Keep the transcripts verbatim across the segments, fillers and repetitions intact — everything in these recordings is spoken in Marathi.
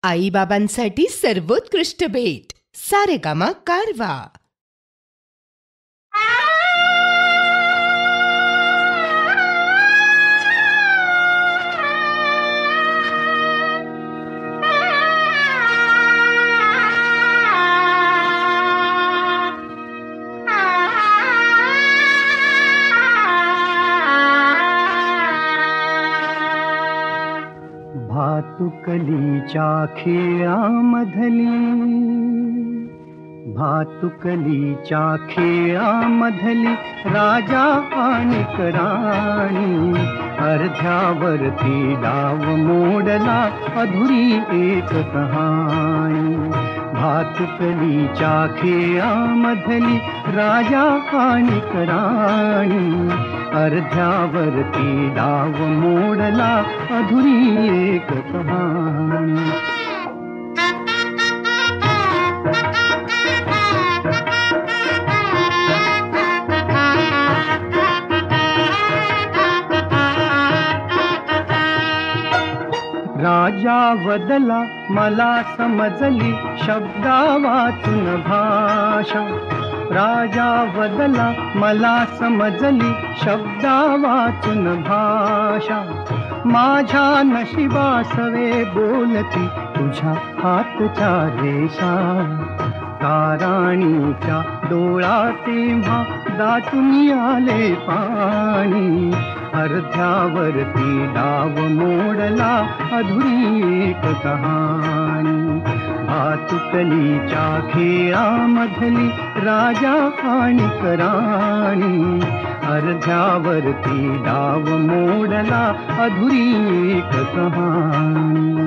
आईबाबांसाठी सर्वोत्कृष्ट भेट सारेगामा कारवा. भातुकलीच्या खेळामधली, भातुकलीच्या खेळामधली राजा आणि राणी, अर्ध्यावरती डाव मोडला अधुरी एक कहाणी. भातुकलीच्या खेळामधली राजा आणि राणी, अर्ध्यावरती डाव मोडला अधुरी एक कहाणी. राजा वदला मला समजली शब्दा वाचून भाषा. राजा वदला मला समजली शब्दा वाचून भाषा. माझ्या नशिबासवे बोलती तुझ्या हातच्या रेषा. ताराणीच्या डोळा तेव्हा दाटून आले पाणी, अर्ध्यावरती डाव मोडला अधुरी एक कहाणी. भातुकलीच्या खेळामधली राजा आणि राणी, अर्ध्यावरती डाव मोडला अधुरी एक कहाणी.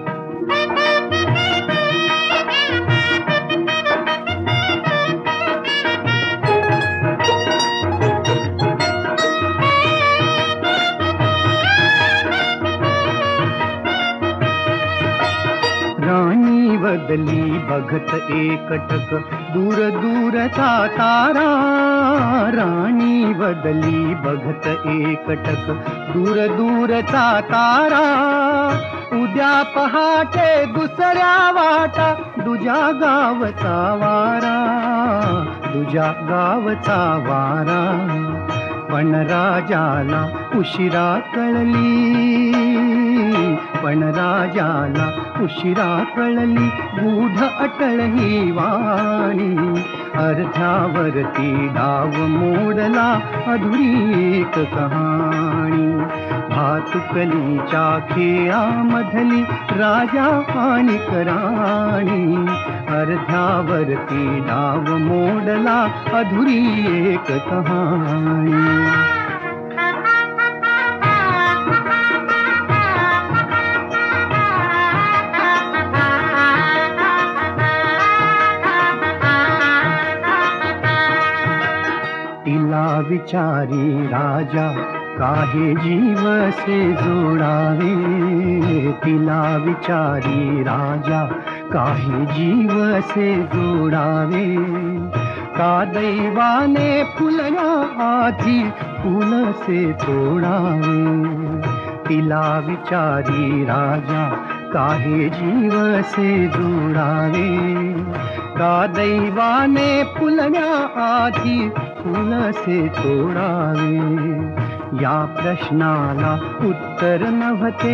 राणी बदली बघत एकटक दूर दूरचा तारा. राणी बदली बघत एकटक दूर दूरचा तारा. उद्या पहाटे दुसऱ्या वाटा दुजा गावचा वारा, दुजा गावचा वारा. पण राजाला उशिरा कळली, पण राजाला उशिरा कळली गूढ अटळ ही वाणी. अर्ध्यावरती डाव मोडला अधुरी एक कहाणी. भातुकलीच्या खेळामधली राजा आणि राणी, अर्ध्यावरती डाव मोडला अधुरी एक कहाणी. तिला विचारी राजा काहे जीव से जोडावे. तिला विचारी राजा काहे जीव से जोडावे. का दैवाने फुलया आधी फूल से तोडावे. तिला विचारी राजा काहे जीव से जोडावे. का दैवाने फुलया आधी फूल से तोडावे. या प्रश्नाला उत्तर नव्हते,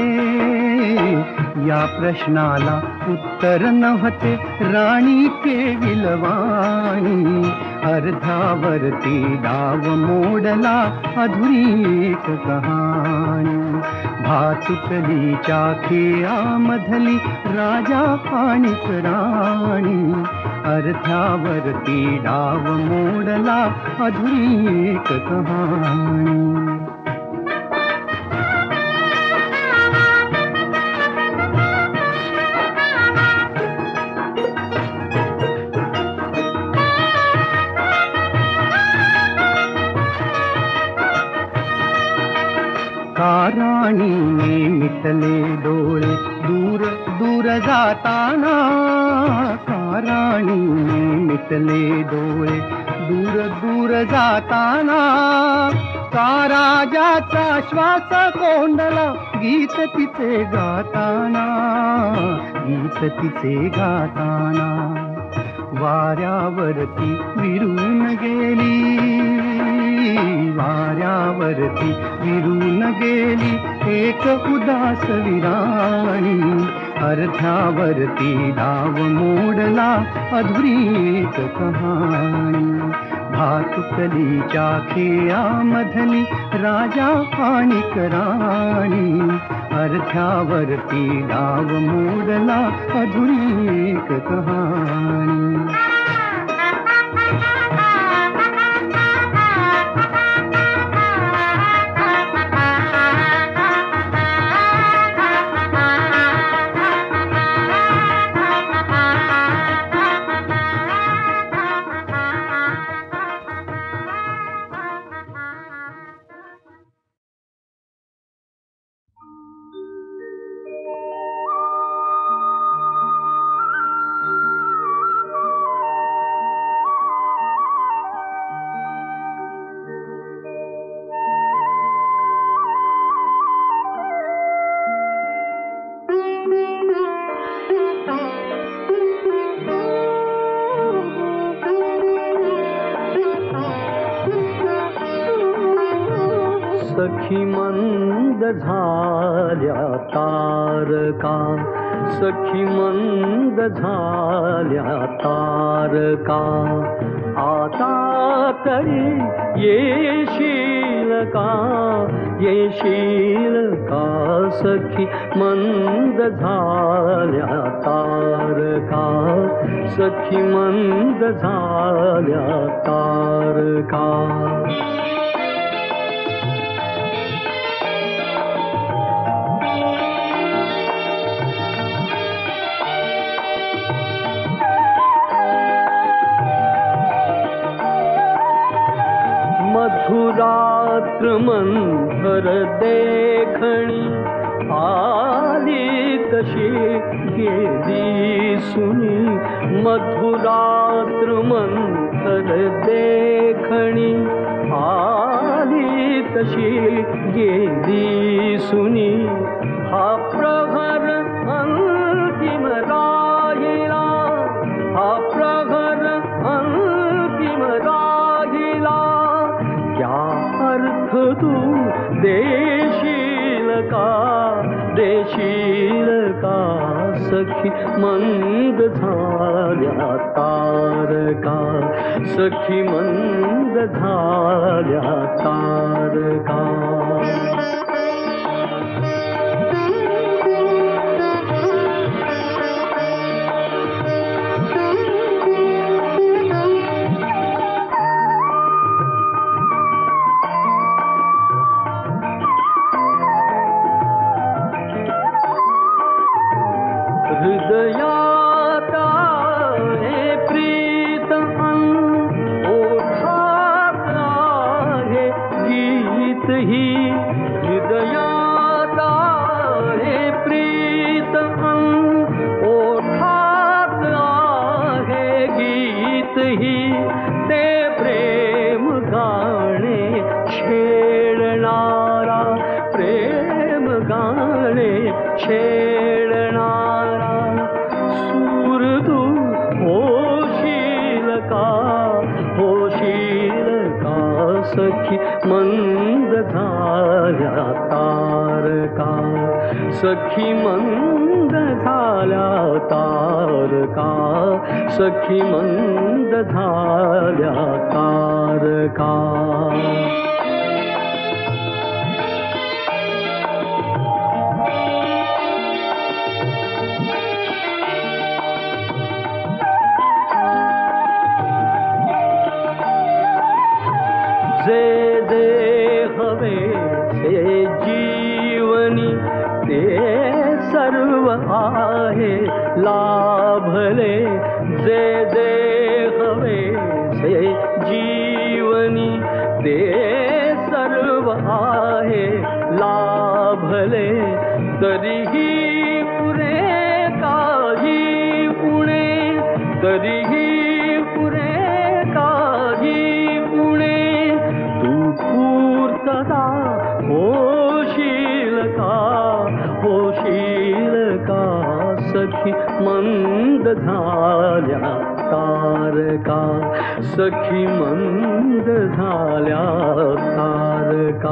या प्रश्नाला उत्तर नव्हते राणी केविलवाणी. अर्ध्यावरती डाव मोडला अधुरी एक कहाणी. भातुकलीच्या खेळामधली राजा आणि राणी, अर्ध्यावरती डाव मोडला अधुरी एक कहाणी. का राणीने मिटले डोळे दूर दूर जाताना. का राणीने मिटले डोळे दूर दूर जाताना. का राजाचा श्वास कोंडला गीत तिचे गाताना. गीत तिचे गाताना वाऱ्यावरती विरून गेली, वाऱ्यावरती विरून गेली एक उदास विराणी. अर्ध्यावरती डाव मोडला अधुरीच कहाणी. भातुकलीच्या खेळामधली राजा आणि राणी. अर्ध्यावरती डाव मोडला अधुरीक कहाणी. सखी मंद झाल्या तारका, सखी मंद झाल्या तारका. आता तरी येशील का, येशील का. सखी मंद झाल्या तारका, सखी मंद झाल्या तारका. मधुरात्र मंथर देखणी आली तशी गेली सुनी. मधुरात्र मंथर देखणी आली तशी गेली सुनी. हा प्रहर अंतिम राहिला, हा प्रहर अंतिम राहिला. क्या अर्थ तू देशील का, देशील का. सखी मंद झाल्या तारका, सखी मंद झाल्या तारका. हृदयात आहे प्रीत अन ओठात आहे गीत ही. हृदयात आहे प्रीत अन ओठात आहे गीत ही. ते प्रेम गाणे छेडणारा, प्रेम गाणे छेडणारा. सूर तू होशील का, होशील का. सखी मंद झाल्या तारका, सखी मंद झाल्या तारका. सखी मंद झाल्या तारका. जे जे हवे से जीवनी ते सर्व आहे लाभले. जे जे हवे से जीवनी ते सर्व आहे लाभले. तरीही पुरे काही उणे, तरीही पुरे काही उणे. तू पूर्तता होशील का, होशील का. सखी मंद झाल्या तारका, सखी मंद झाल्या तारका.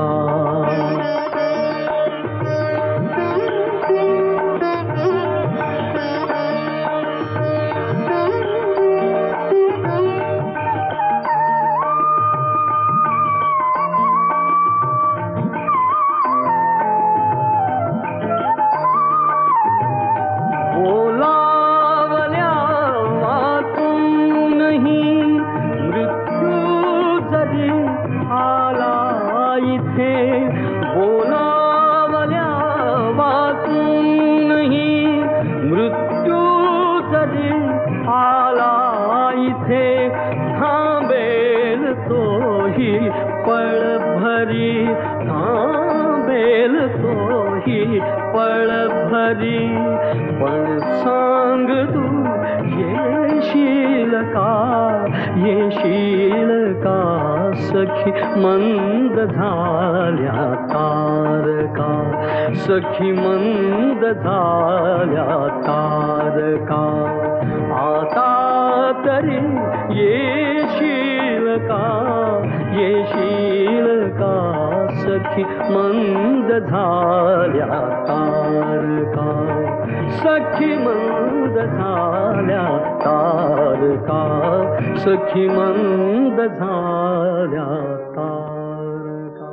पळ भरी पण सांग तू येशील का, येशील का सखी मंद झाल्या तारका, सखी मंद झाल्या तारका. आता तरी येशील का, येशील का सखी मंद झाल्या तारका, सखी मंद झाल्या तारका, सखी मंद झाल्या तारका.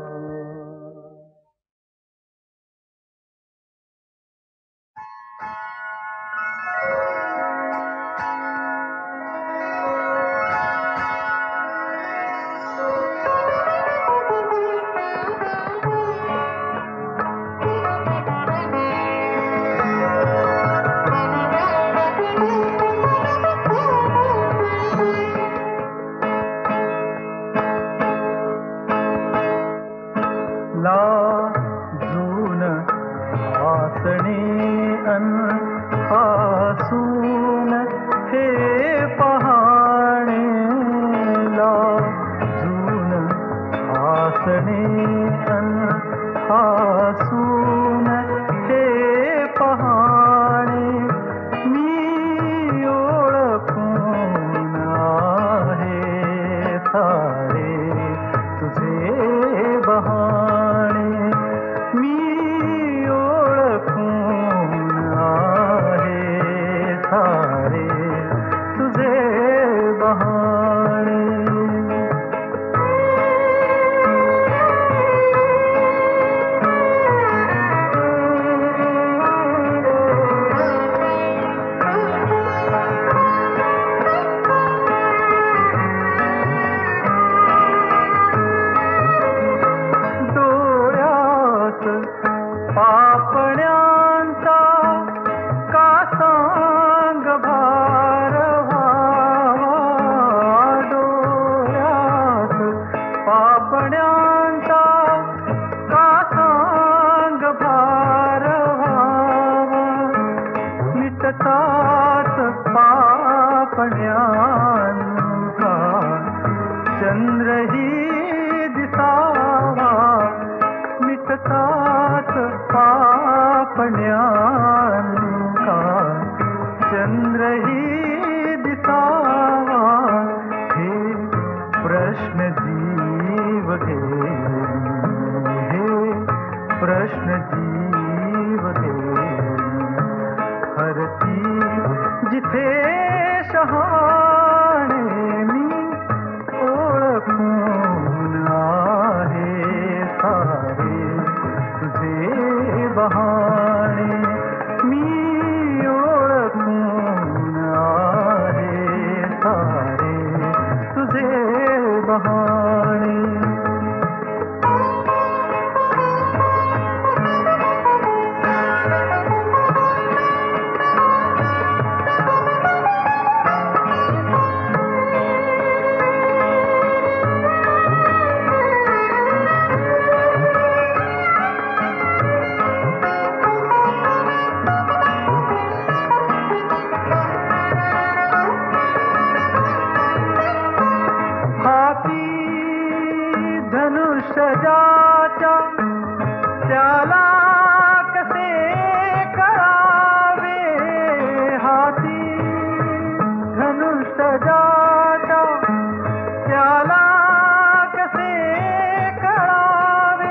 हाती धनुष्य जाता त्याला कसे कळावे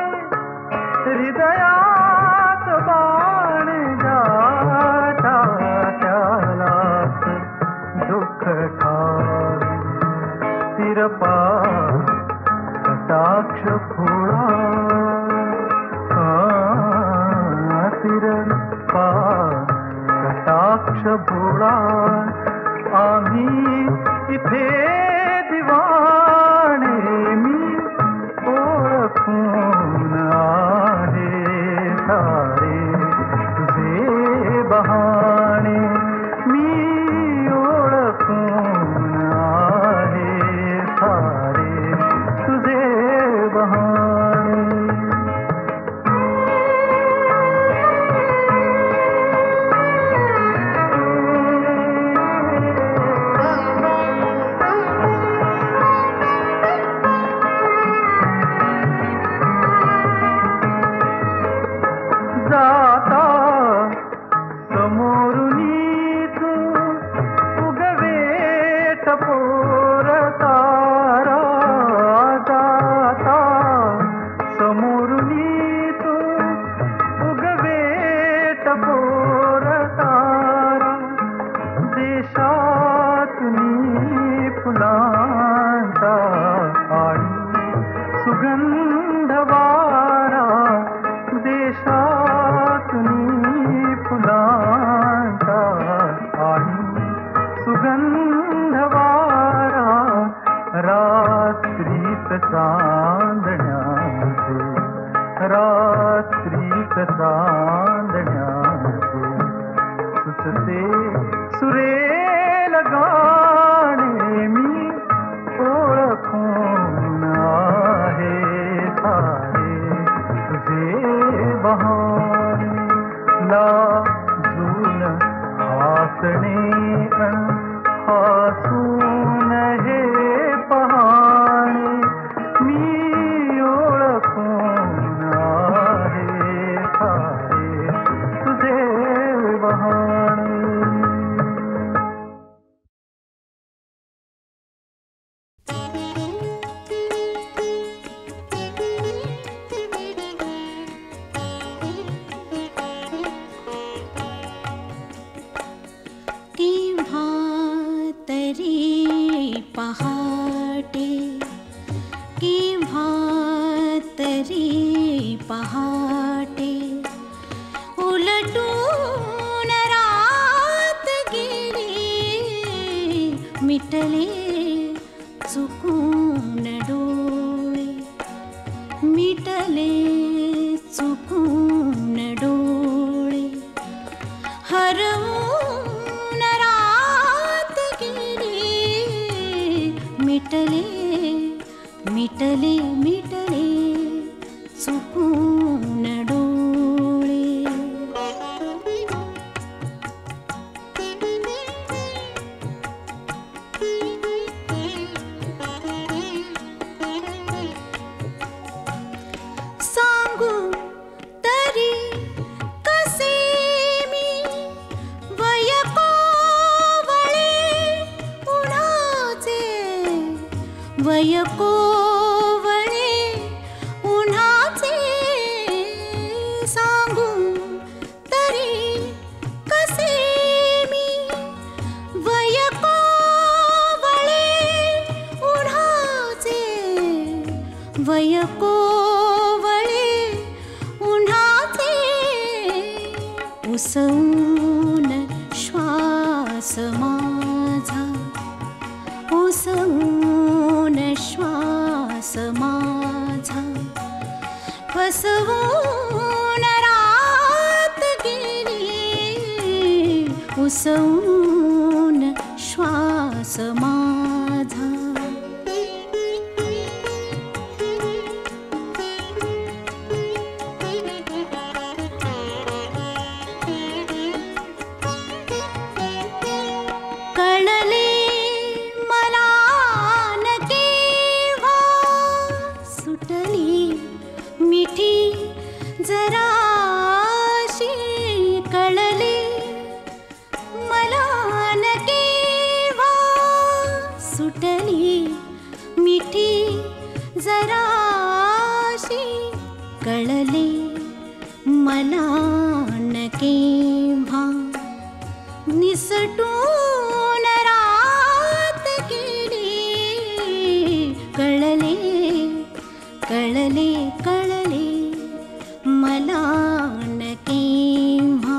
हृदयात बाण जाता त्यालाच दुःख ठावे तिरपा कटाक्ष फुळा तिरपा कटाक्ष फुळा आम्ही इथे दिवाणे मी ओळखून आहे सारे तुझे बहाणे मी ओळखून आहे सारे तुझे बहाणे उसवून श्वास माझा, उसवून श्वास माझा, फसवून रात गेली, उसवून श्वास माझा. जराशी कळले मला सुटली मिठी जराशी कळले मला न केव्हा निसटून रात गेली कळले कळले कळले मला न केव्हा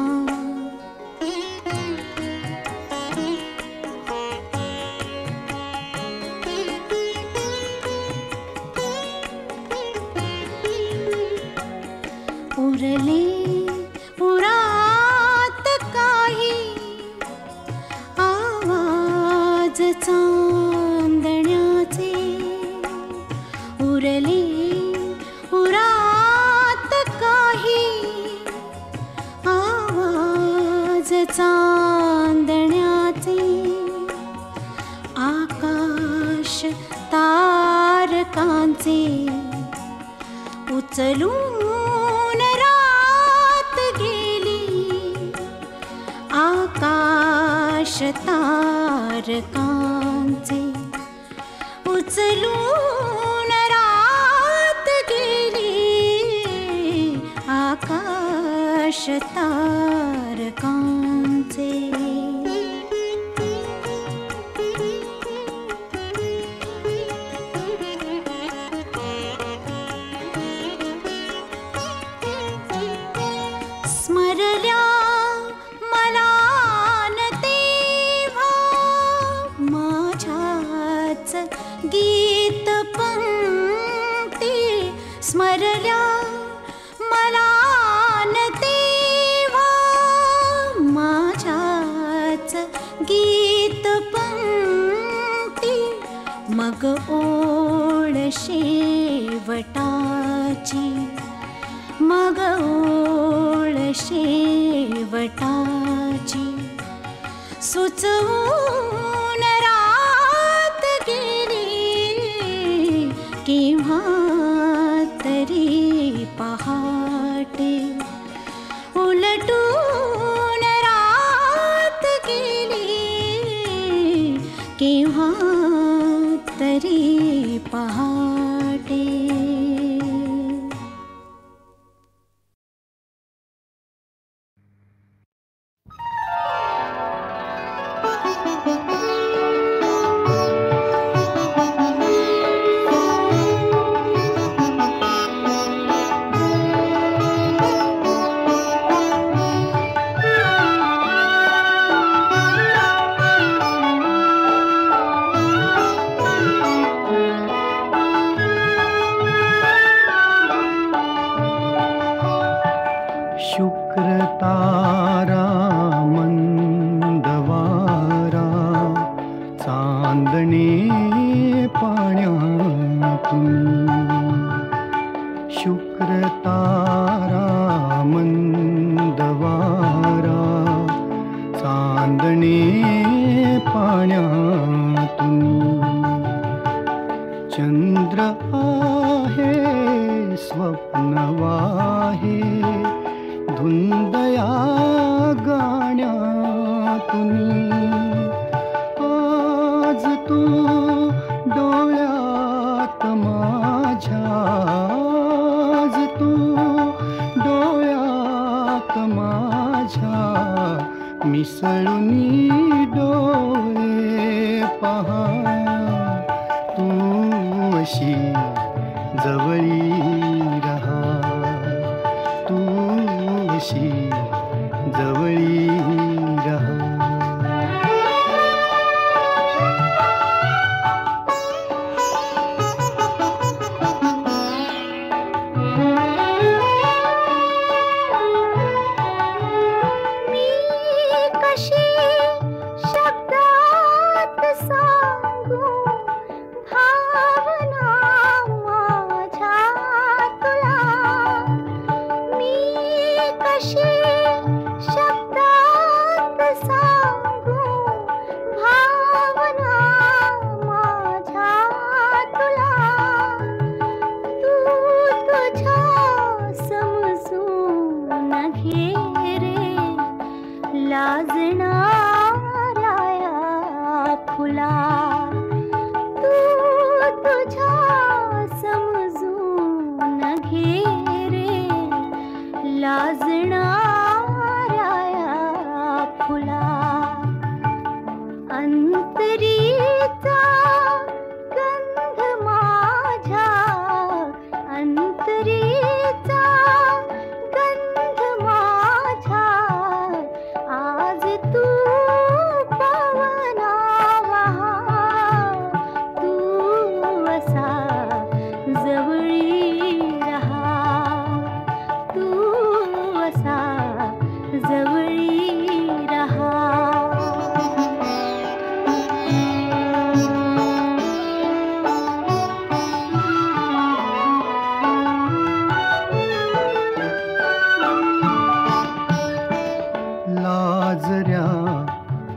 उरले उरात काही आवाज चांदण्याचे उरले उरात काही आवाज चांदण्याचे आकाश तारकांचे उचलून रात गेली आकाश तारकांचे उचलून रात गेली आकाश तारकांचे स्मरल्या मला न तेव्हा माझ्याच गीत पंक्ती स्मरल्या मला न तेव्हा माझ्याच गीत पंक्ती मग ओळ शेवटाची मग ओळ शेवटाची सुचवून रात गेली केव्हा तरी पहाटे उलटून रात गेली केव्हा तरी पहाटे भावना माझ्या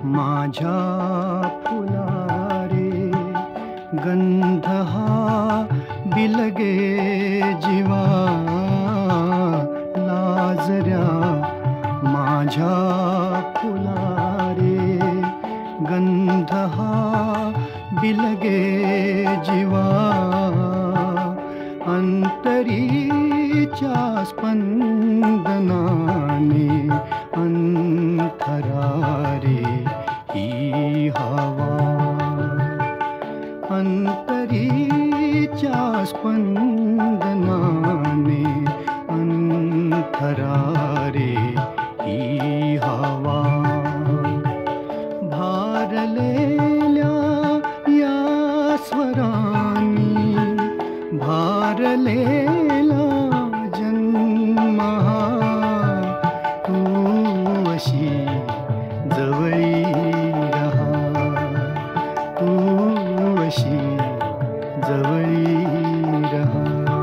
माझ्या फुलारे गंध हा बिलगे जीवा लाजऱ्या माझ्या फुलारे गंध हा बिलगे जीवा अंतरीच्या स्पंदनाने अंतरारे ही हवा अंतरीच्या स्पंदनाने अंतरारे ही हवा भारलेल्या या स्वरांनी भारलेला जन्म हा तू अशी जवळी रहा तू अशी जवळी रहा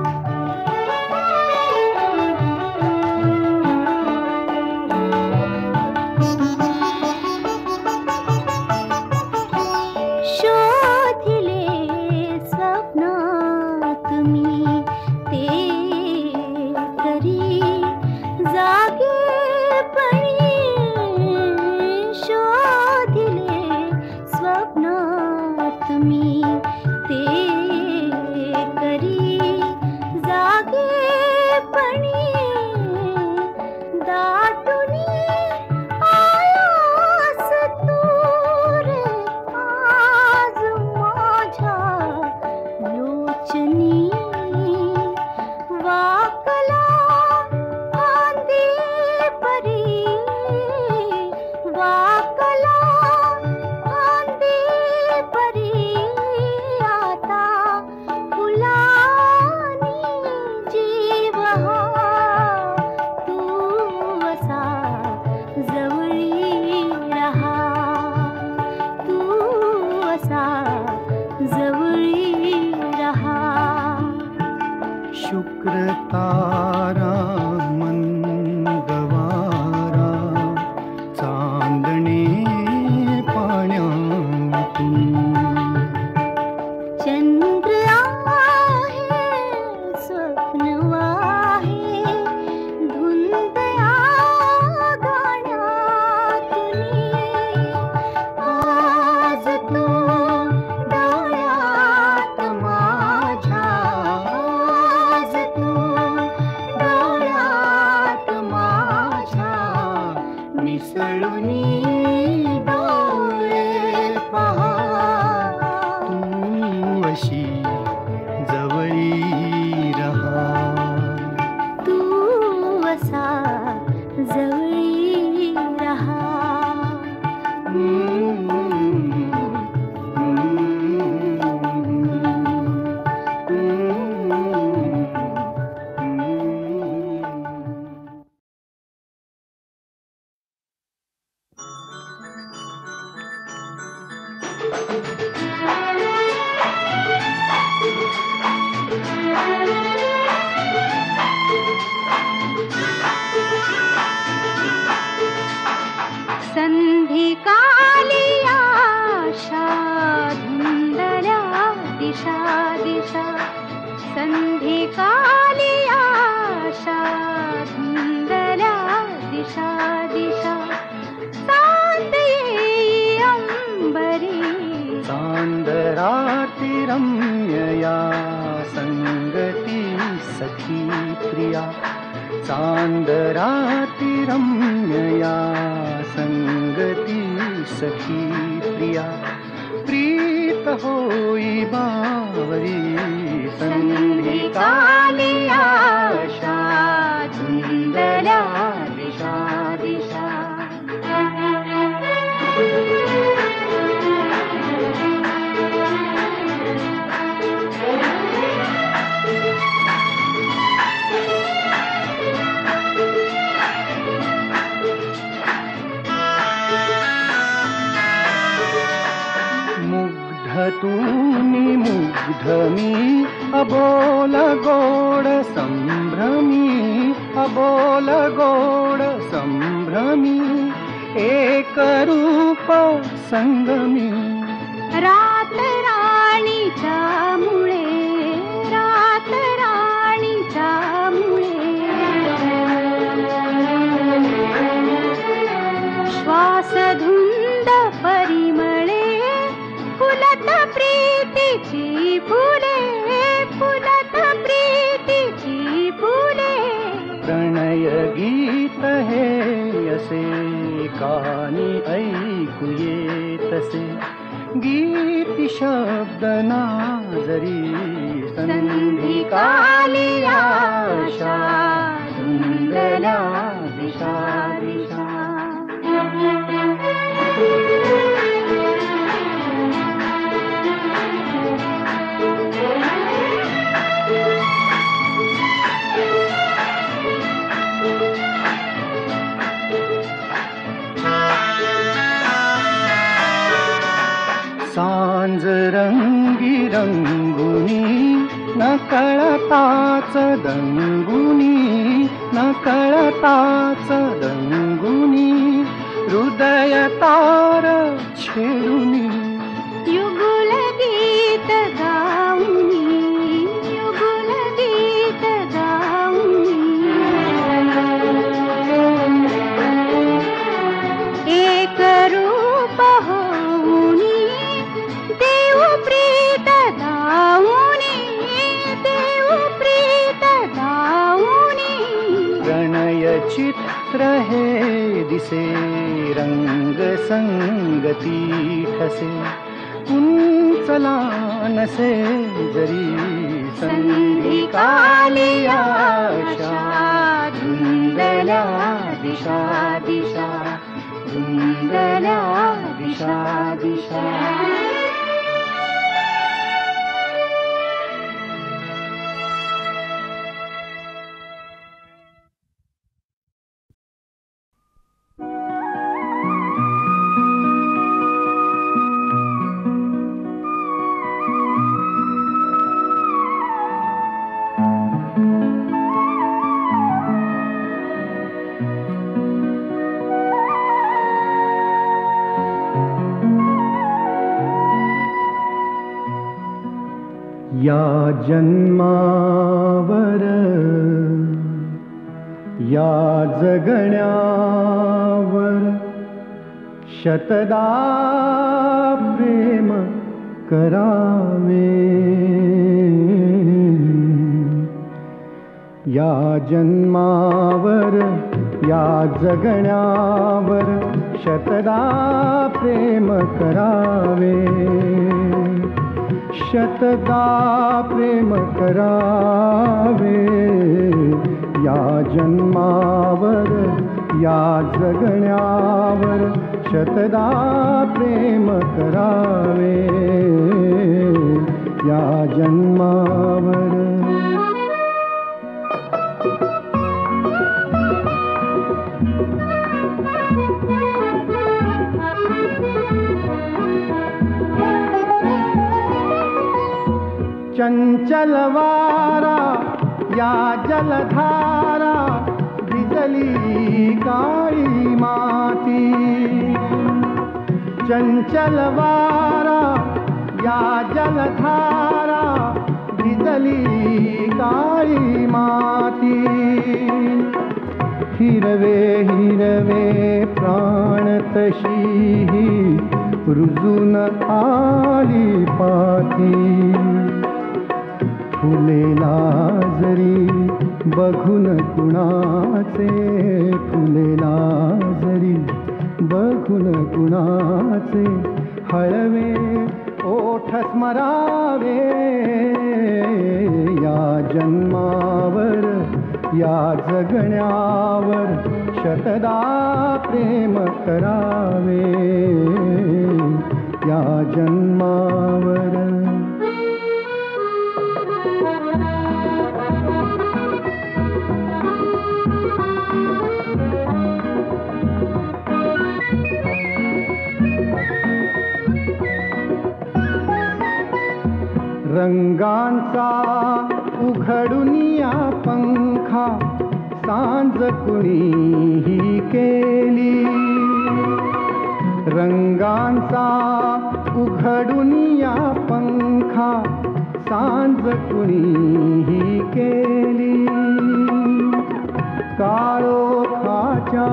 तुम्ही मुग्ध मी अबोल गोड संभ्रमी अबोल गोड संभ्रमी एक रूप संगमी. रात राणीच्या मुळे, रात राणीच्या मुळे, श्वास धुंद परिमळे, फुलत प्रीतीची फुले, फुलत प्रीतीची फुले. प्रणय गीत हे असे कानी ऐकू येतसे. गीती शब्द ना जरी संधी काली आशा धुंदल्या दिशा दिशा. सांज रंगी रंगुनी न कळताच दंगुनी, न कळताच दंगुनी. हृदय तार छेडुनी, युगुल गीत गाऊनी, युगुल गीत गाऊनी. एक रूप होऊनी, देव प्रीत दाऊनी, देव प्रीत दाऊनी. प्रणय चित्र हे दिसे रंग संगती ठसे. उंचला नसे जरी संधी काली आशा धुंदल्या दिशा दिशा, धुंदल्या दिशा दिशा. या जन्मावर या जगण्यावर शतदा प्रेम करावे. या जन्मावर या जगण्यावर शतदा प्रेम करावे. शतदा प्रेम करावे. या जन्मावर या जगण्यावर शतदा प्रेम करावे. या जन्मावर चंचल वारा या जलधारा भिजली काळी माती. चंचल वारा या जलधारा भिजली काळी माती. हिरवे हिरवे प्राण तशी रुजून आली पाती. फुलेला जरी बघून कुणाचे, फुलेला जरी बघून कुणाचे, हळवे ओठ स्मरावे. या जन्मावर या जगण्यावर शतदा प्रेम करावे. या जन्मावर रंगांचा उघडुनिया पंखा सांज कुणीही केली. रंगांचा उघडुनिया पंखा सांज कुणीही केली, काळोखाच्या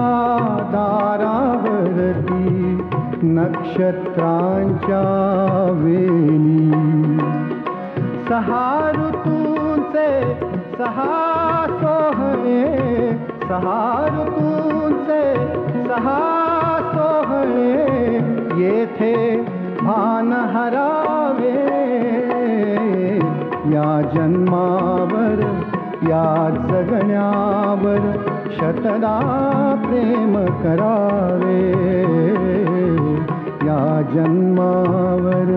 दारावरती नक्षत्रांच्या वेली. सहा ऋतूंचे सहा सोहळे, सहा ऋतूंचे सहा सोहळे, येथे भान हरावे. या जन्मावर या जगण्यावर शतदा प्रेम करावे. या जन्मावर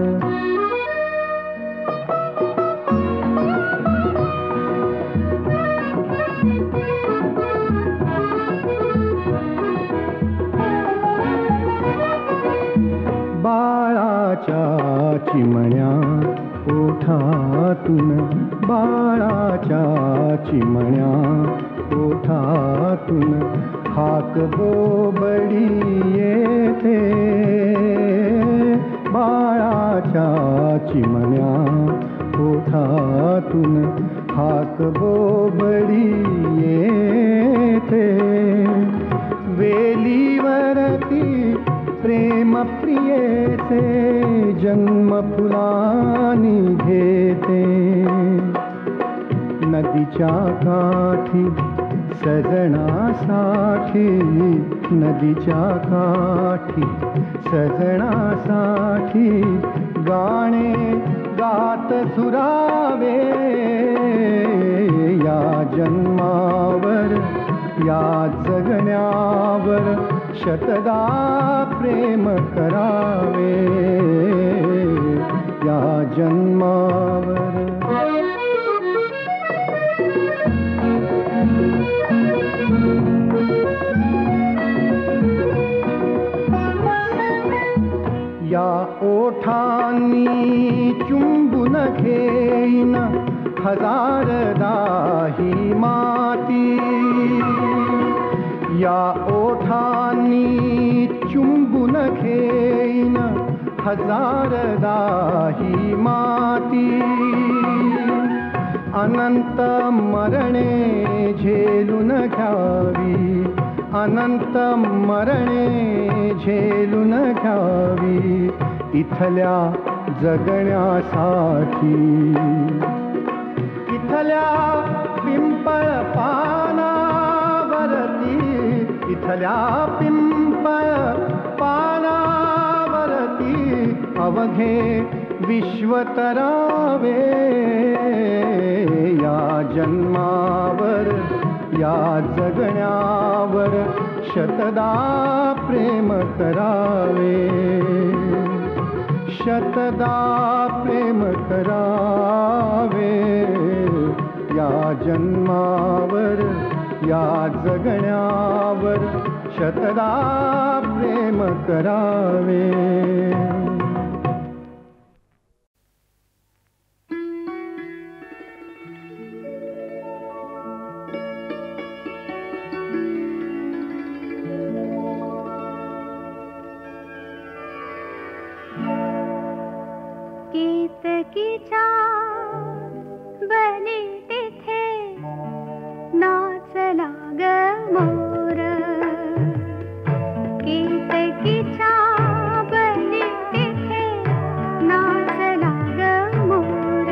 बाळाच्या चिमण्या ओठातून, बाळाच्या चिमण्या ओठातून हाक बोबडी येते. बाळाच्या चिमण्या ओठातून हाक बोबडी येते. वेलीवरती प्रेम प्रियेचे जन्म फुलानी घेते. नदीच्या काठी सजनासाठी, नदीच्या काठी सजनासाठी गाणे गात झुरावे. या जन्मावर या जगण्यावर शतदा प्रेम करावे. या जन्मावर या ओठांनी चुंबुन घेईन हजारदा ही माती. या ओठांनी चुंबुन घेईन हजारदा ही माती. अनंत मरणे झेलून घ्यावी, अनंत मरणे झेलून घ्यावी इथल्या जगण्यासाठी. इथल्या पिंपळ पानावरती, इथल्या पिंपळ पानावरती अवघे विश्व तरावे. या जन्मावर या जगण्यावर शतदा प्रेम करावे. शतदा प्रेम करावे. या जन्मावर या जगण्यावर शतदा प्रेम करावे. केतकीच्या बनी तिथे नाचला ग मोर. केतकीच्या बनी तिथे नाचला ग मोर.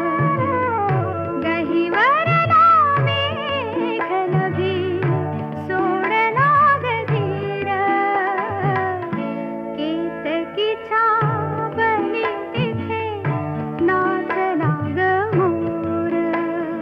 गहिवरला मेघनभी सोडला ग धीर. केतकीच्या बनी नाचला ग मोर.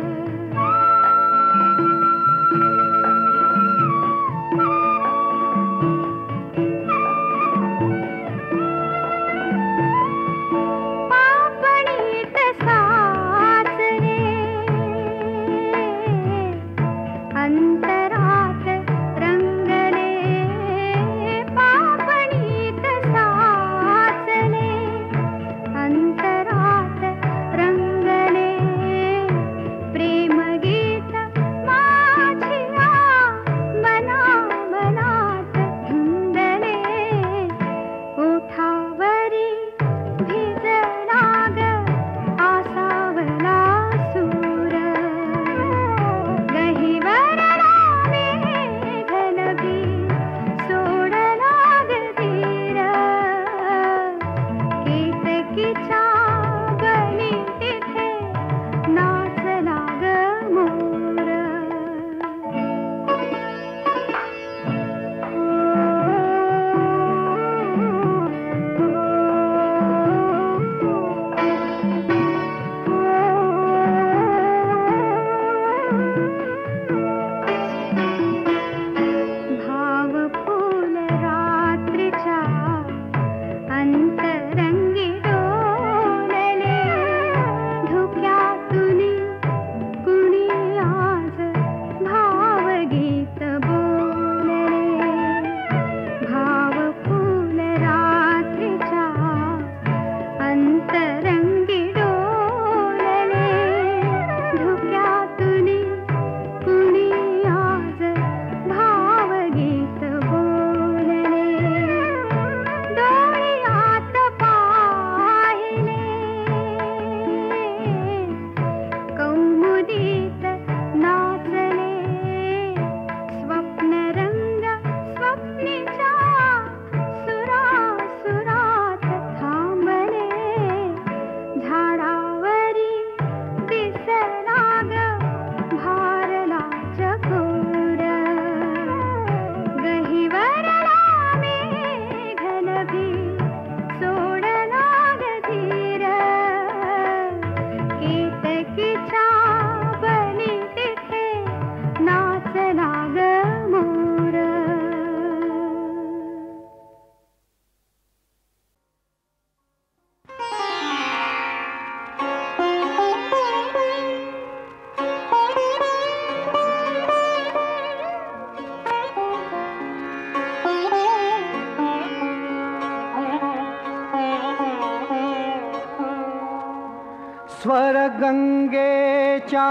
स्वरगंगेच्या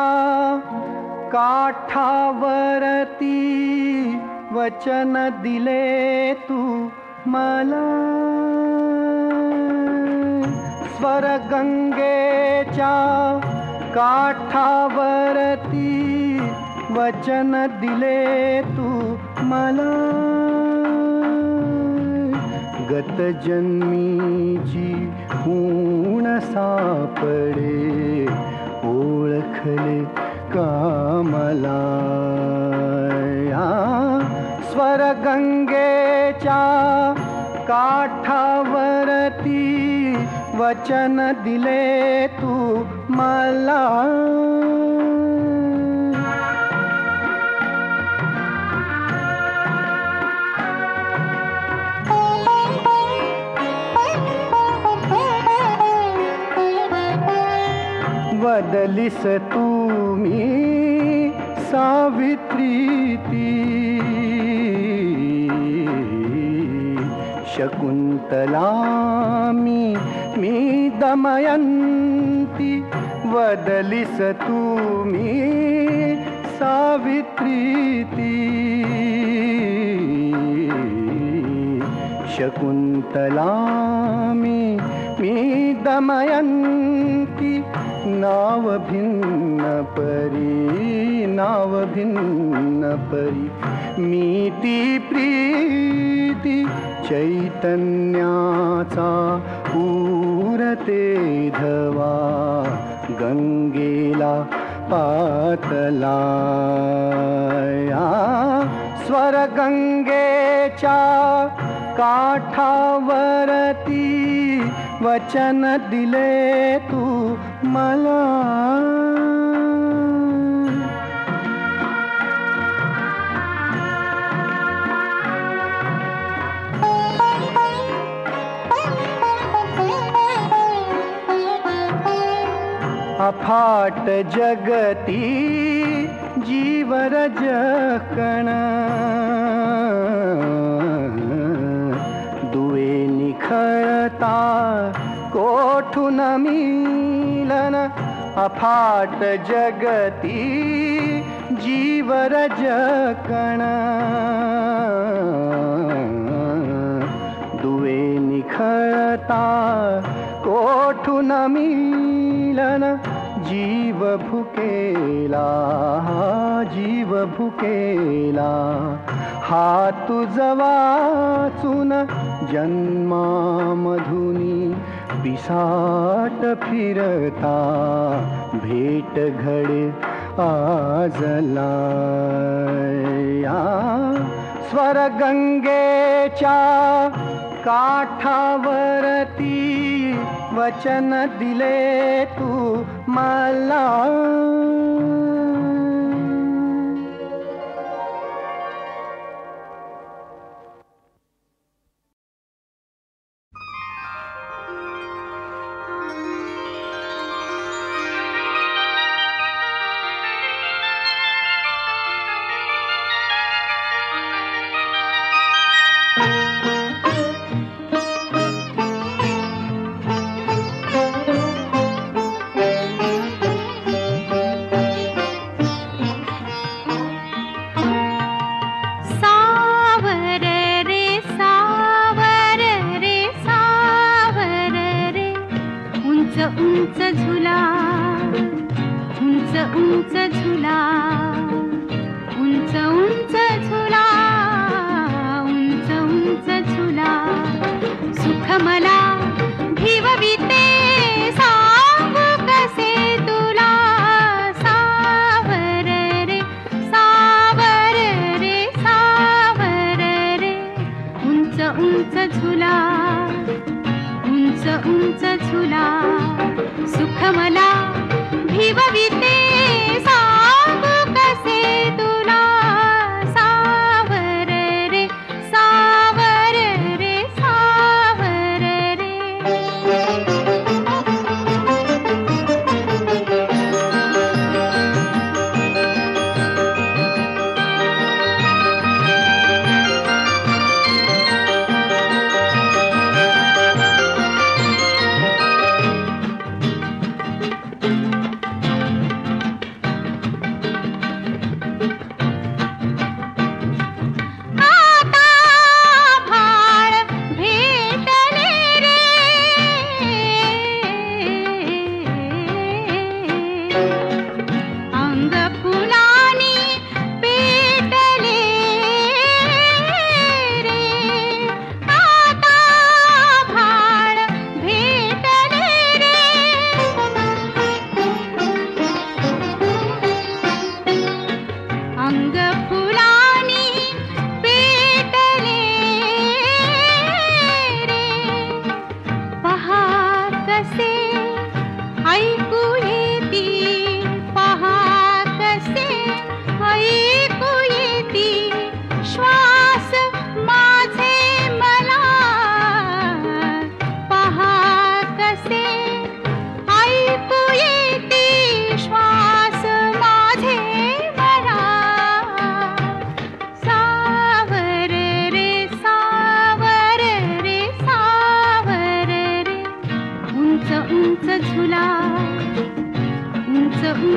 काठावरती वचन दिले तू मला, स्वरगंगेच्या काठावरती वचन दिले तू मला, गत जन्मीची ऊण सापडे ओळखले कामला, स्वरगंगेच्या काठावरती वचन दिले तू मला, बदलिस तुम्ही सावित्री ती शकुंतला मी मी दमयंती, बदलिस तुम्ही सावित्री ती शकुंतला मी मी दमयंती, नाव भिन्न परी नाव भिन्न परी, मी ती प्रीती चैतन्याचा उरते धवा गंगेला पातला, स्वरगंगेच्या काठावरती वचन दिले तू मला, अफाट जगती जीवरज कण, दुवे निखळता कोठून मिलन, अफाट जगती जीवरज कण, दुवे निखळता कोठून मिलन, जीव भुकेला जीव भुकेला, हात जवाचून जन्मामधुनी पिसाट फिरता, भेट घडे आजला, स्वरगंगेच्या काठावरती वचन दिले तू मला, उंच झुला उंच उंच झुला उंच उंच झुला उंच उंच झुला सुख मला भिवविते सांगू कसे तुला सावर रे सावर रे सावर रे उंच उंच झुला उंच उंच झुला सुख मला भिवविते सांगू कसे तुला सावर रे सावर रे सावर रे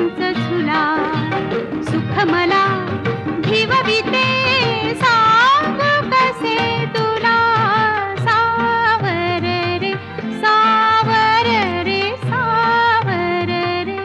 उंच झुला सुख मला ठेवविते सांगू कसे तुला सावर रे सावर रे सावर रे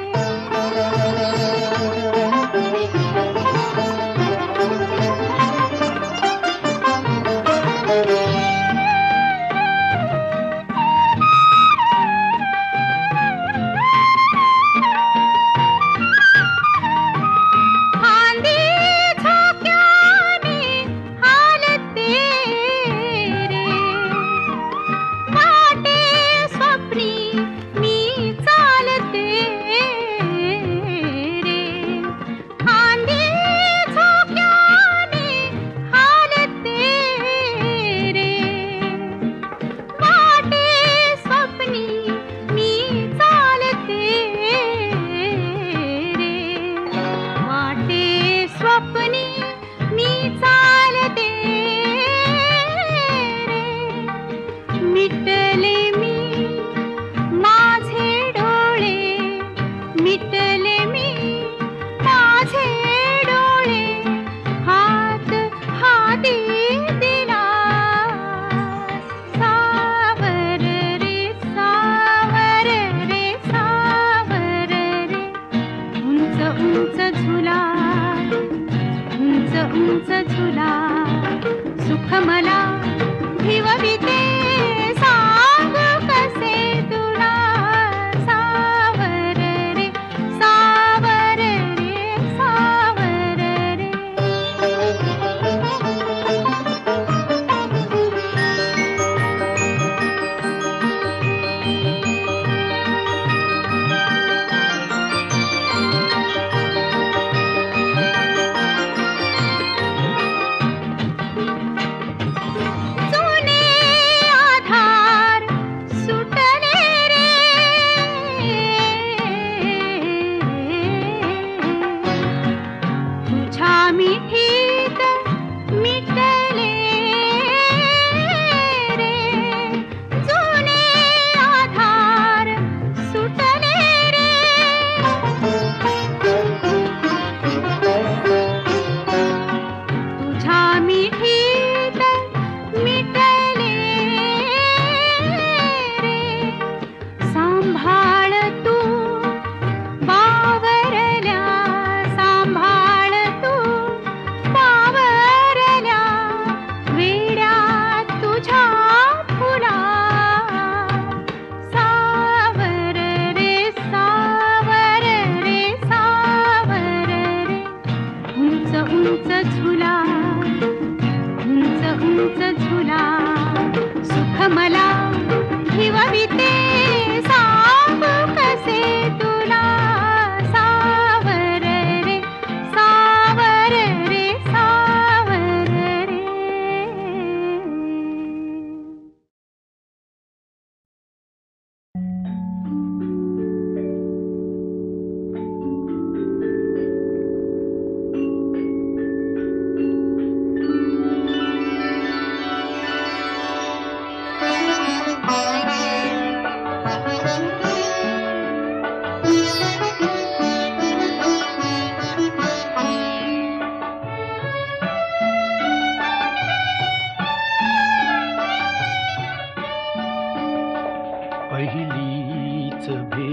पहिलीच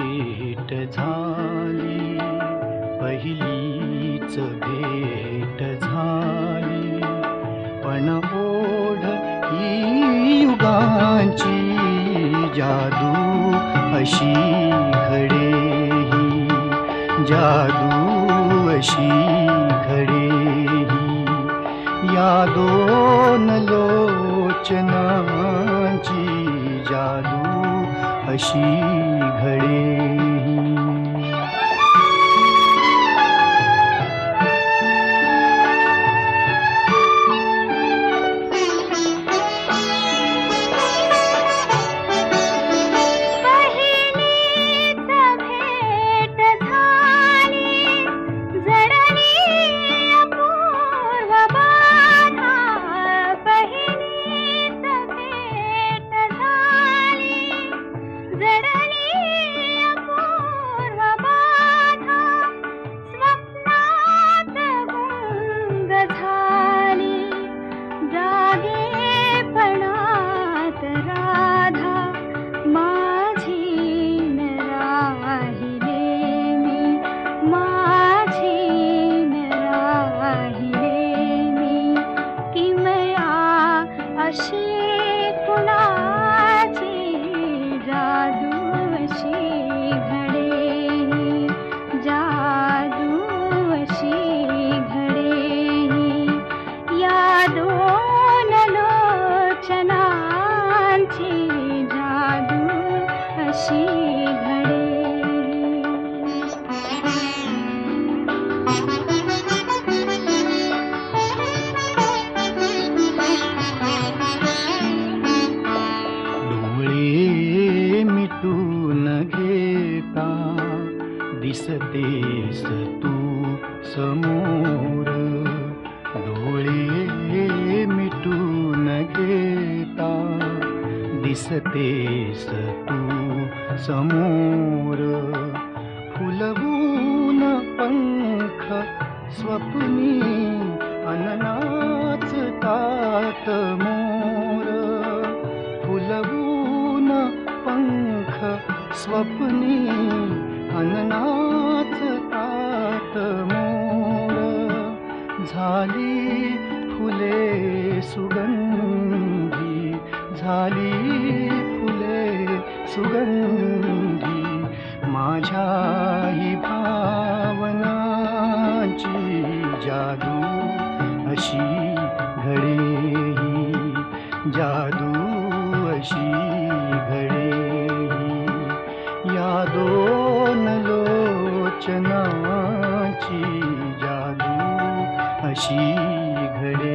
भेट झाली, पहिलीच भेट झाली, पण ओढ ही युगांची जादू अशी घडेही, जादू अशी घडेही, या दोन लोचनांची जादू अशी घडेही. जडली अपूर्व अशी घडे जादू अशी घडे या दोन लोचनांची जादू अशी घडे दिसतेस तू समोर डोळे मिटून घेता दिसतेस तू समोर फुलवून पंख स्वप्नी अननाच तात मोर फुलवून पंख स्वप्नी अननाच तात मोर झाली फुले सुगंधी झाली फुले सुगंधी माझ्याही भावनाची जादू अशी घडे जादू अशी घडे या दोन लोचनाची जादू अशी घडे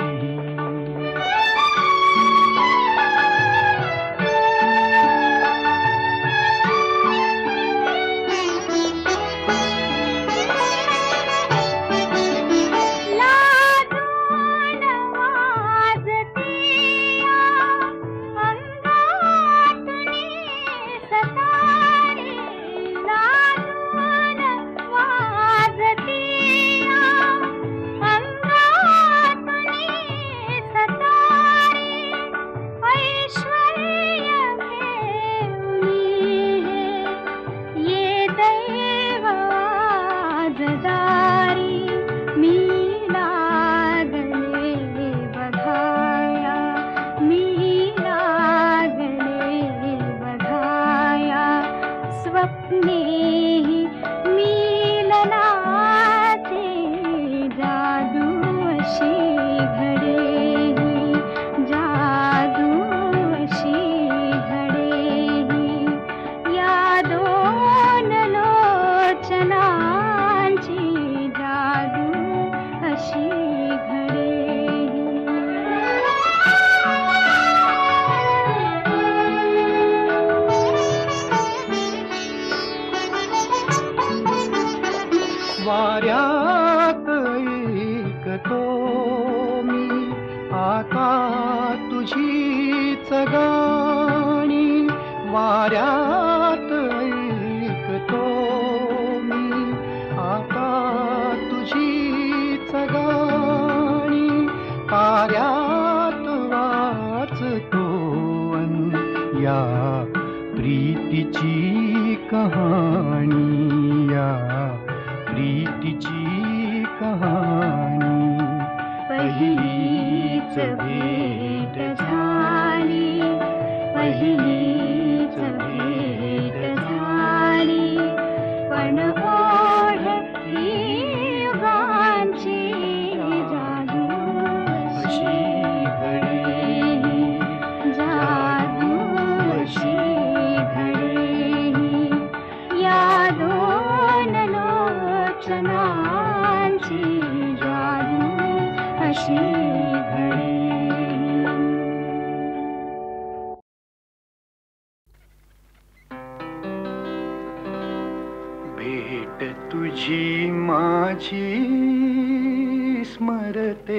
वाऱ्यात ऐकतो मी आता तुझीच गाणी वाऱ्यात ऐकतो मी आता तुझीच गाणी ताऱ्यात वाचतो अन या प्रीतीची कहाणी या प्रीतीची कहाणी पहिलीच भेट झाली पहिलीच भेट झाली पण ओढ ही युगांची जादू अशी घडे जादू अशी घडे या दोन लोचनांची जादू अशी घडे भेट तुझी माझी स्मरते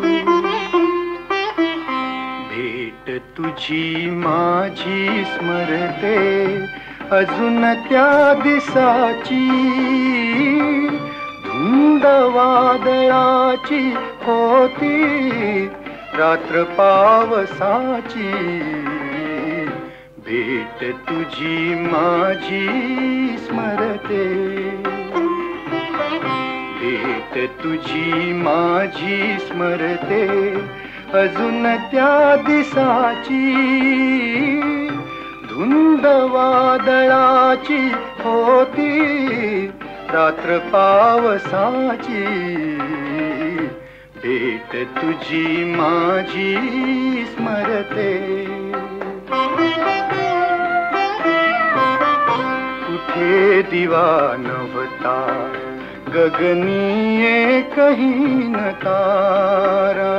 भेट तुझी माझी स्मरते अजून त्या दिसाची धुंद वादळाची होती रात्र पावसाची भेट तुझी माझी स्मरते भेट तुझी माझी स्मरते अजून त्या दिसाची धुंद वादळाची होती रात्र पावसाची भेट तुझी माझी स्मरते कुठे दिवा नव्हता गगनीये कहीं न तारा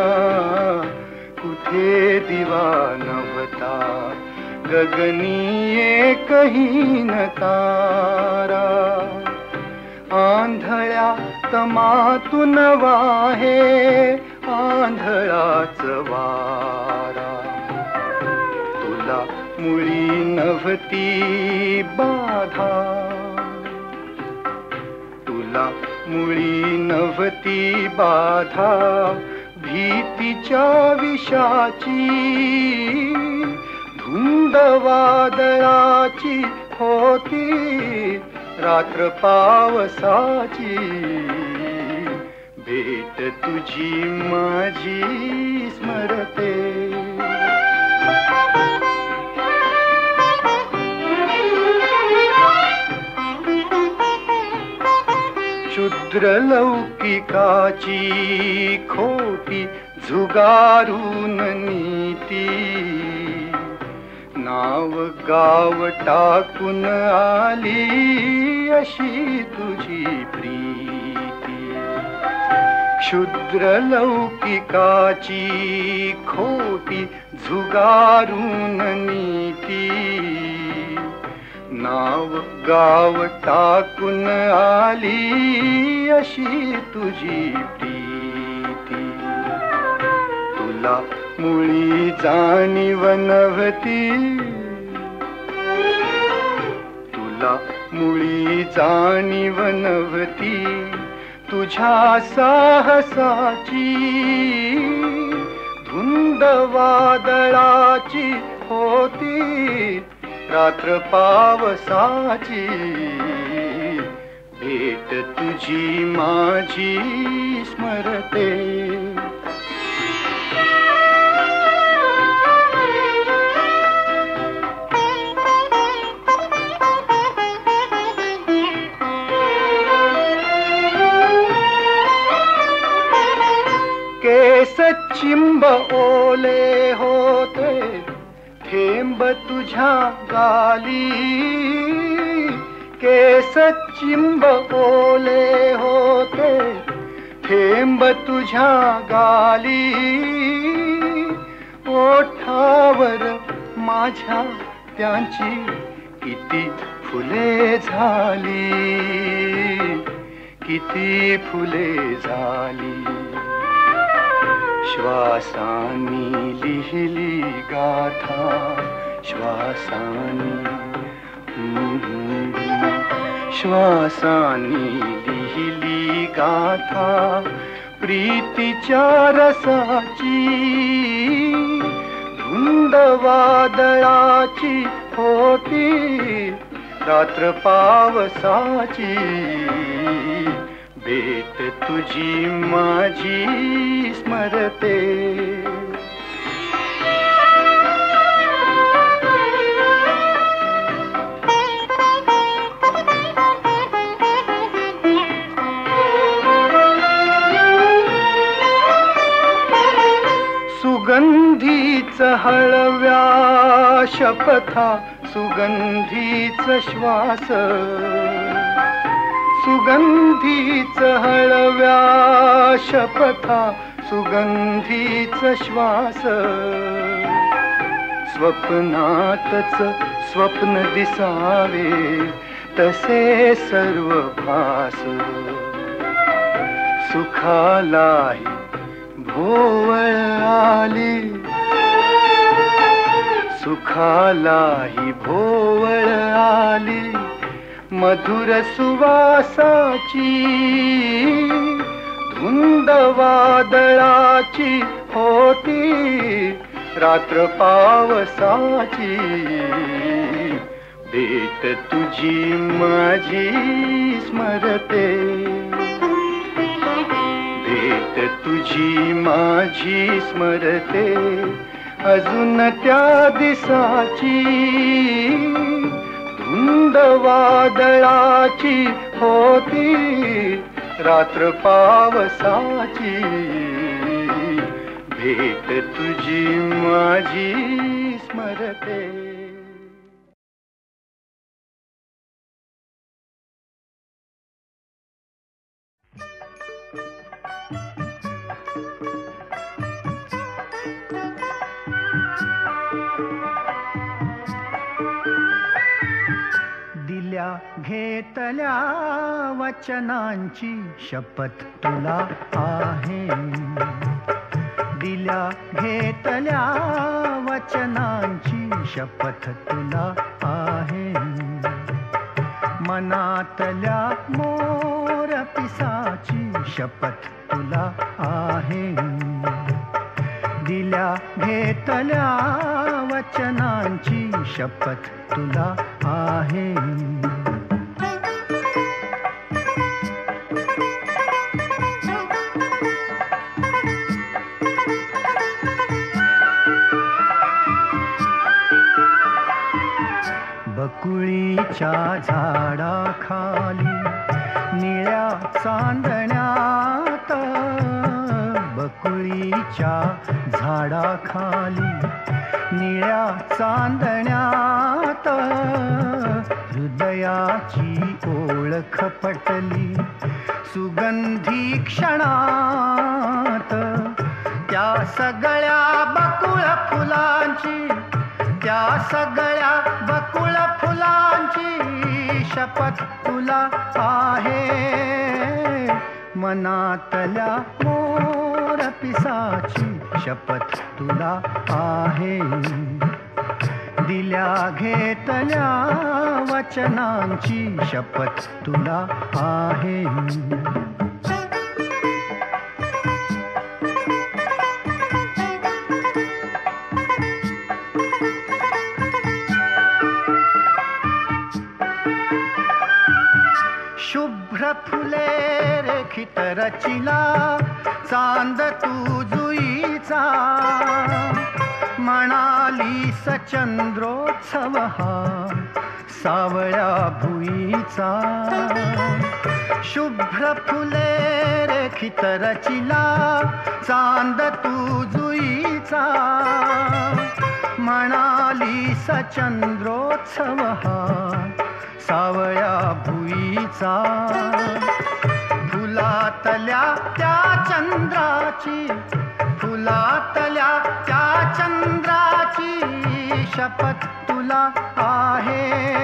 कुठे दिवा नव्हता गगनीये कहीं न तारा आंधळ्या तमातून वाहे आंधळाच वारा तुला मुळी नव्हती बाधा तुला मुळी नव्हती बाधा भीतीच्या विषाची धुंद वादळाची होती रात्र पावसाची भेट तुझी माझी स्मरते क्षुद्र लौकिकाची खोटी झुगारून नीती नाव गाव टाकून आली अशी तुझी प्रीती क्षुद्र लौकिकाची खोटी झुगारून नीती नाव गाव टाकून आली अशी तुझी प्रीती तुला मुळी जाणीव नव्हती तुला मुळी जाणीव नव्हती तुझ्या साहसाची धुंद वादळाची होती रात्र पावसाची भेट तुझी माझी स्मरते केस चिंब ओले होते थेंब तुझ्या गाली केस चिंब ओले होते थेंब तुझ्या गाली ओठावर माझ्या त्यांची किती फुले झाली किती फुले झाली श्वासानी लिहिली गाथा श्वासानी श्वासानी लिहिली गाथा प्रीतीच्या रसाची धुंद वादळाची होती रात्र पावसाची भेट तुझी माझी स्मरते सुगंधीच हळव्या शपथा सुगंधीच श्वास सुगंधीच हळव्या शपथा सुगंधीच श्वास स्वप्नातच स्वप्न दिसावे तसे सर्व भास सुखालाही भोवळ आली सुखालाही भोवळ आली मधुर सुवासाची धुंद वादळाची होती रात्र पावसाची भेट तुझी माझी स्मरते भेट तुझी माझी स्मरते अजून त्या दिसाची धुंद वादळाची होती रात्र पावसाची भेट तुझी माझी स्मरते. दिल्या घेतल्या वचनांची शपथ तुला आहे. दिल्या घेतल्या वचनांची शपथ तुला आहे. मनातल्या मोर पिसाची शपथ तुला आहे. दिल्या घेतल्या वचनांची शपथ तुला आहे. बकुळीच्या झाडाखाली निळ्या चांदण्यात, बकुळीच्या झाडाखाली निळ्या चांदण्यात हृदयाची ओळख पटली सुगंधी क्षणात. त्या सगळ्या बकुळ फुलांची, त्या सगळ्या बकुळ फुलांची शपथ तुला आहे. मनातल्या मोर पिसाची शपथ तुला आहे. दिल्या घेतल्या वचनांची शपथ तुला आहे. शुभ्र फुले रेखित रचिला चांद तू जुईचा. म्हणाली सचंद्रोत्सव हा सावळ्या भुईचा. शुभ्र फुले रेखित रचिला चांद तू जुईचा. म्हणाली सचंद्रोत्सव हा सावळ्या भुईचा. फुलातल्या त्या चंद्राची, फुलातल्या त्या चंद्राची शपथ तुला आहे.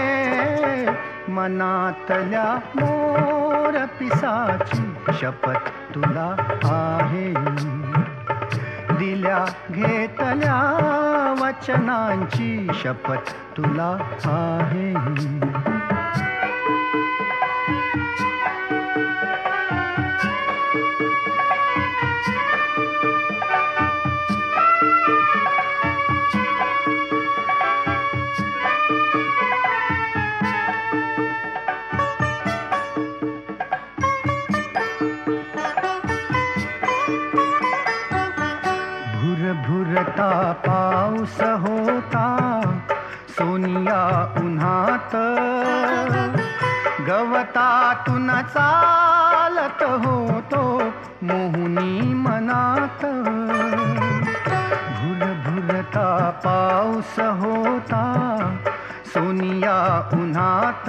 मनातल्या मोर पिसाची शपथ तुला आहे. दिल्या घेतल्या वचनांची शपथ तुला आहे. भुरभुरता पाऊस होता सोनिया उन्हात. गवतातून चालत होतो मोहुनी मनात. भुरभुरता पाऊस होता सोनिया उन्हात.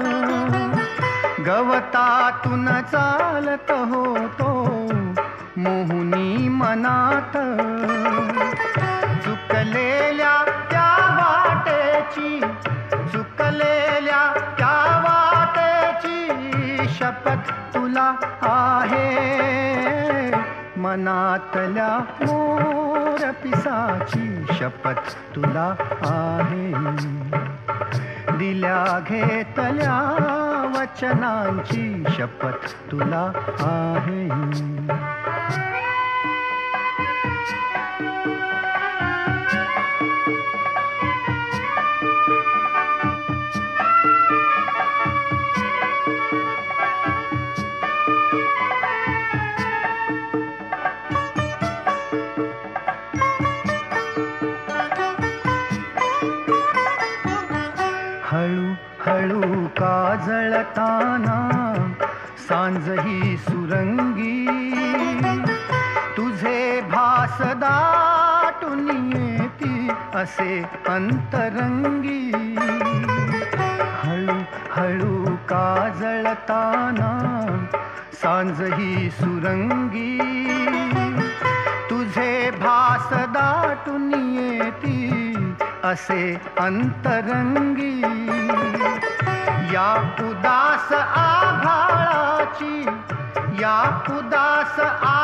गवतातून चालत होतो मोहुनी मनात. चुकलेल्या त्या वाटेची, चुकलेल्या त्या वाटेची शपथ तुला आहे. मनातल्या मोर पिसाची शपथ तुला आहे. दिल्या घेतल्या वचनांची शपथ तुला आहे. हळू हळू काजळताना सांज ही सुरंगी तुझे भास दाटून येती असे अंतरंगी हळू हळू काजळताना सांज ही सुरंगी तुझे भास दाटून येती असे अंतरंगी या उदास आभाळाची या उदास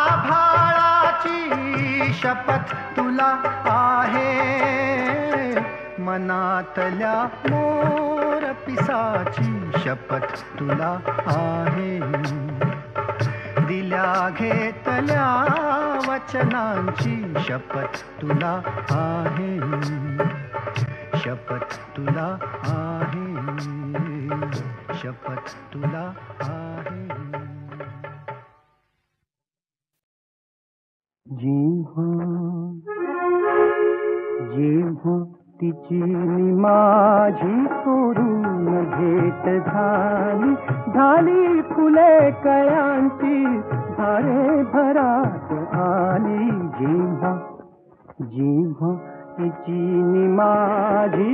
आभाळाची शपथ तुला आहे मनातल्या मोर पिसाची शपथ तुला आहे दिल्या घेतल्या वचनांची शपथ तुला आहे शपथ तुला आहे शपथ तुला आहे जेव्हा जेव्हा तिची नि माझी तोरून भेट झाली झाली फुले कळ्यांची धारे भरात आली जेव्हा जेव्हा तिची नि माझी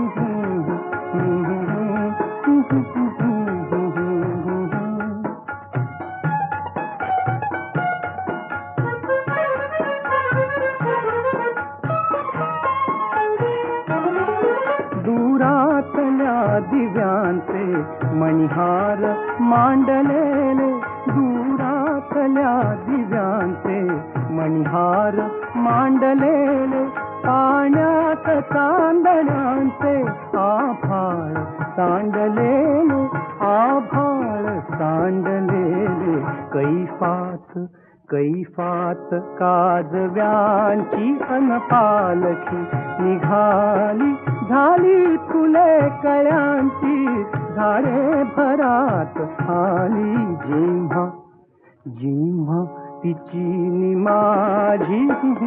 दुरातल्या दिव्यांचे मणिहार मांडलेले दुरातल्या दिव्यांचे मणिहार मांडलेले पाण्यात चांदण्यांचे आभाळ सांडलेले आभाळ सांडलेले कैफात कैफात काजव्यांची अनपालखी निघाली झाली फुले कळ्यांची झाडे भरात आली जेव्हा जेव्हा तिची नि माझी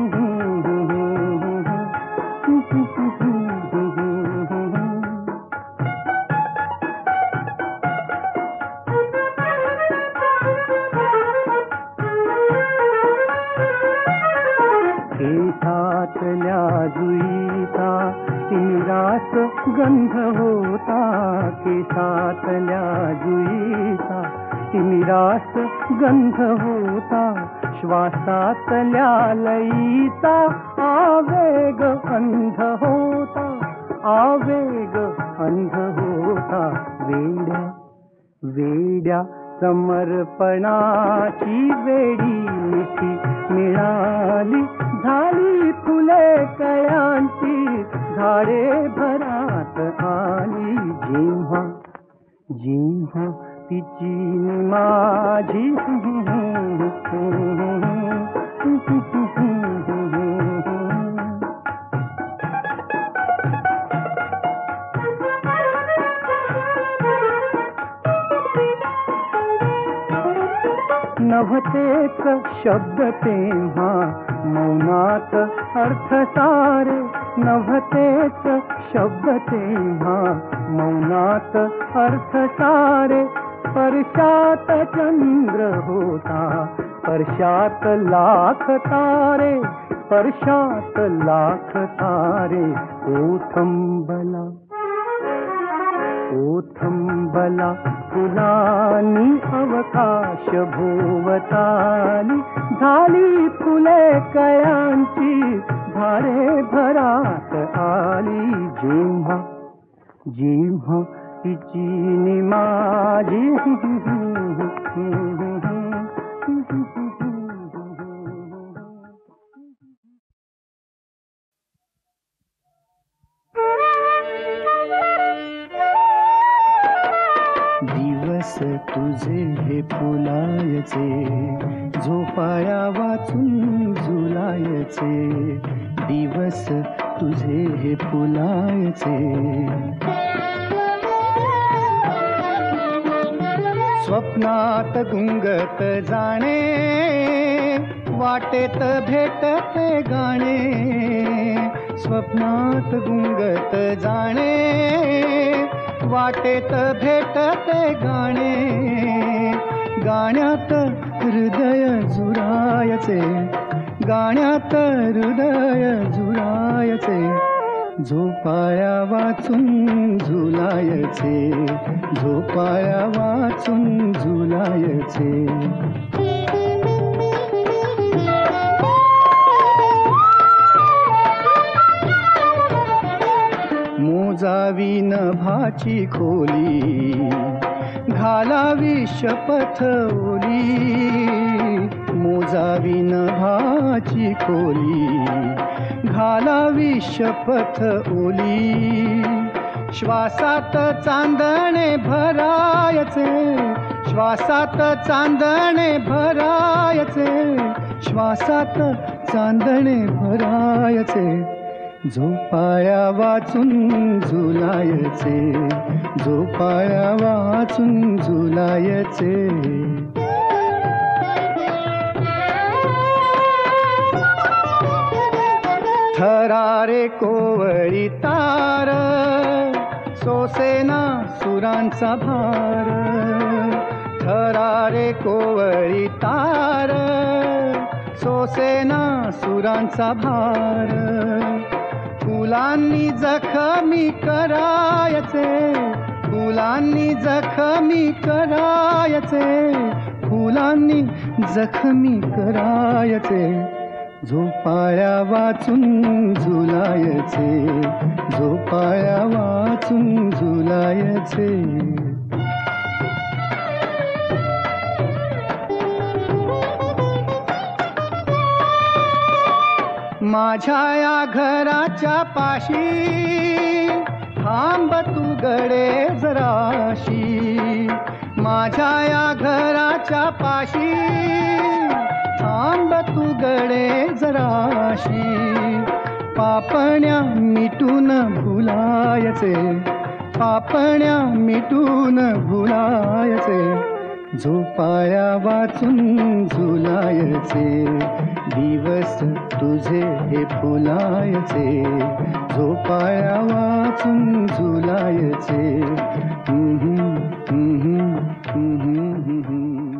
केसातल्या जुईचा तिमिरास गंध होता केसातल्या जुईचा तिमिरास गंध होता श्वासातल्या लयीचा आवेग अंध होता आवेग अंध होता वेड्या वेड्या समर्पणाची वेडी मिठी मिळाली झाली फुले कळ्यांची झाडे भरात आली जेव्हा जेव्हा तिची नि माझी नभतेच शब्द तेव्हा मौनात अर्थ सारे नभतेच शब्द तेव्हा मौनात अर्थ सारे स्पर्शात चंद्र होता स्पर्शात लाख तारे स्पर्शात लाख तारे ओथंबला ओथंबला फुलांनी अवकाश भोवताली झाली फुले कळ्यांची झाडे भरात आली जेव्हा जेव्हा तिची नि माझी दिवस तुझे हे फुलायचे झोपाया वाचून झुलायचे दिवस तुझे हे फुलायचे स्वप्नात गुंगत जाणे वाटेत भेटते गाणे स्वप्नात गुंगत जाणे वाटेत भेटते गाणे, गाण्यात हृदय झुरायचे, गाण्यात हृदय झुरायचे, झोपाया वाचून झुलायचे, झोपाया वाचून झुलायचे. मोजावी नभाची खोली, घालावी शपथ ओली, मोजावी नभाची खोली, घालावी शपथ ओली. श्वासात चांदणे भरायचे, श्वासात चांदणे भरायचे, श्वासात चांदणे भरायचे, झोपाया वाचून झुलायचे, झोपाया वाचून झुलायचे. थरारे कोवळी तार, सोसेना सुरांचा भार, थरारे कोवळी तार, सोसेना सुरांचा भार. फुलांनी जखमी करायचे, फुलांनी जखमी करायचे, फुलांनी जखमी करायचे, झोपाया वाचून झुलायचे, झोपाया वाचून झुलायचे. माझ्या या घराच्या पाशी थांब तू गडे जराशी, माझ्या या घराच्या पाशी थांब तू गडे जराशी. पापण्या मिटून भुलायचे, पापण्या मिटून भुलायचे, झोपाया वाचून झुलायचे, दिवस तुझे हे फुलायचे, झोपाया वाचून झुलायचे. हम्म हम्म हम्म हम्म हम्म.